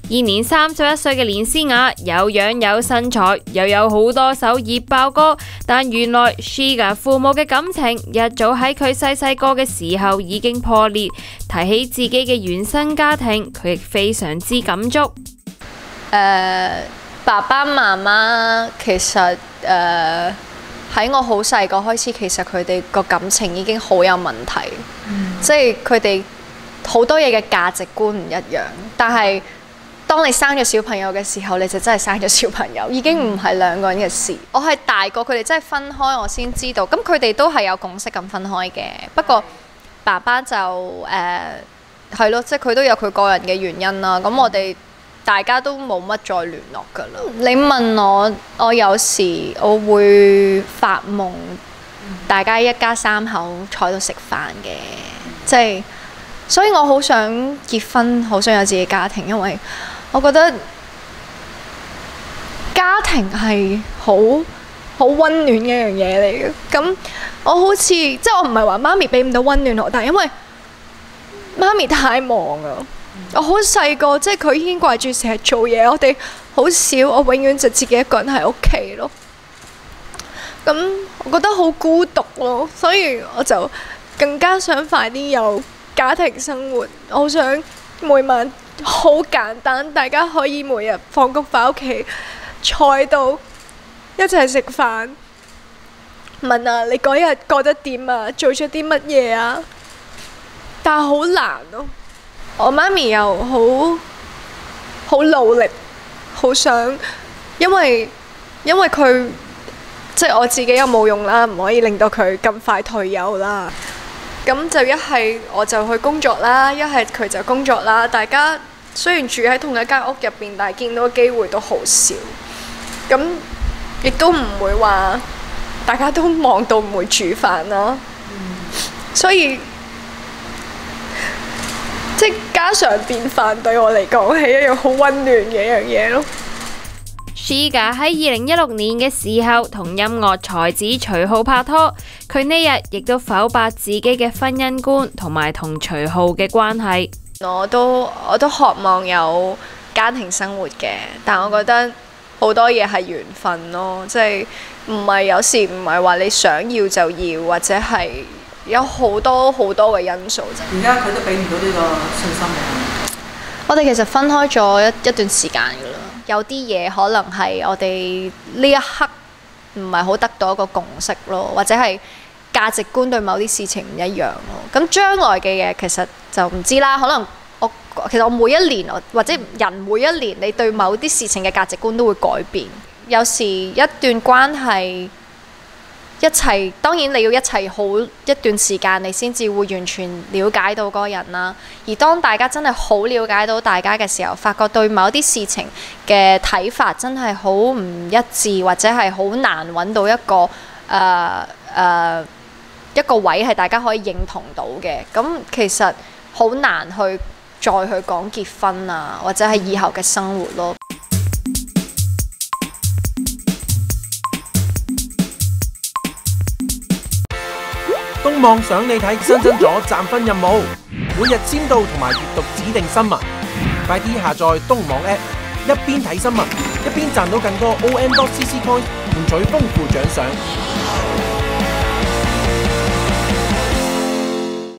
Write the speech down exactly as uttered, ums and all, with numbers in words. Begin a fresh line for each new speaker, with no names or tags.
現年三十一歲嘅連詩雅有樣有身材，又有好多首熱爆歌，但原來 Shiga 父母嘅感情一早喺佢細細個嘅時候已經破裂。提起自己嘅原生家庭，佢亦非常之感觸。誒、
呃，爸爸媽媽其實誒喺、呃、我好細個開始，其實佢哋個感情已經好有問題，嗯、即係佢哋好多嘢嘅價值觀唔一樣，但係，當你生咗小朋友嘅時候，你就真係生咗小朋友，已經唔係兩個人嘅事。我係大個，佢哋真係分開，我先知道。咁佢哋都係有共識咁分開嘅。不過爸爸就誒係咯，即係佢都有佢個人嘅原因啦。咁我哋大家都冇乜再聯絡㗎啦。你問我，我有時我會發夢，大家一家三口坐喺度食飯嘅，即係所以我好想結婚，好想有自己家庭，因為我覺得家庭係好好溫暖嘅一樣嘢嚟嘅。咁我好似即係我唔係話媽咪俾唔到溫暖我，但係因為媽咪太忙啊，我好細個，即係佢已經掛住成日做嘢，我哋好少，我永遠就自己一個人喺屋企咯。咁我覺得好孤獨咯，所以我就更加想快啲有家庭生活。我好想每晚好簡單，大家可以每日放工返屋企坐喺度一齊食飯，問下你嗰日過得點啊，做咗啲乜嘢啊？但係好難咯。我媽咪又好好努力，好想，因為因為佢即係我自己又冇用啦，唔可以令到佢咁快退休啦。咁就一係我就去工作啦，一係佢就工作啦。大家雖然住喺同一間屋入邊，但係見到嘅機會都好少。咁亦都唔會話大家都忙到唔會煮飯啦。嗯、所以即係家常便飯對我嚟講係一樣好溫暖嘅一樣嘢咯。
Shiga 喺二零一六年嘅時候同音樂才子徐浩拍拖，佢呢日亦都剖白自己嘅婚姻觀同埋同徐浩嘅關係。
我都我都渴望有家庭生活嘅，但我覺得好多嘢係緣分咯，即係唔係有時唔係話你想要就要，或者係有好多好多嘅因素啫。
而家佢都俾唔到呢個信心你。
我哋其實分開咗一一段時間㗎啦。有啲嘢可能係我哋呢一刻唔係好得到一個共識咯，或者係價值觀對某啲事情唔一樣咯。咁將來嘅嘢其實就唔知啦。可能我其實我每一年或者人每一年，你對某啲事情嘅價值觀都會改變。有時一段關係一齊，當然你要一齊好一段時間，你先至會完全了解到嗰個人啦。而當大家真係好了解到大家嘅時候，發覺對某啲事情嘅睇法真係好唔一致，或者係好難揾到一個誒誒、呃呃、一個位係大家可以認同到嘅。咁其實好難去再去講結婚啊，或者係以後嘅生活咯。
東網想你睇新增咗暫婚任務，每日簽到同埋閱讀指定新聞，快啲下載東網 App， 一邊睇新聞一邊賺到更多 O M dot C C Coin， 換取豐富獎賞。